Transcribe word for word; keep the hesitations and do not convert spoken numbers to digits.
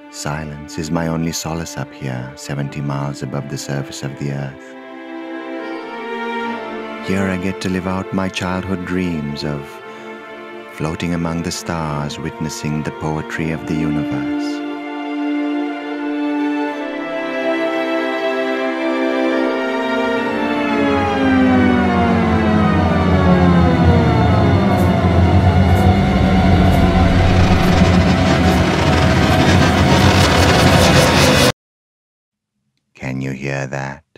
Silence is my only solace up here, seventy miles above the surface of the earth. Here I get to live out my childhood dreams of floating among the stars, witnessing the poetry of the universe. Can you hear that?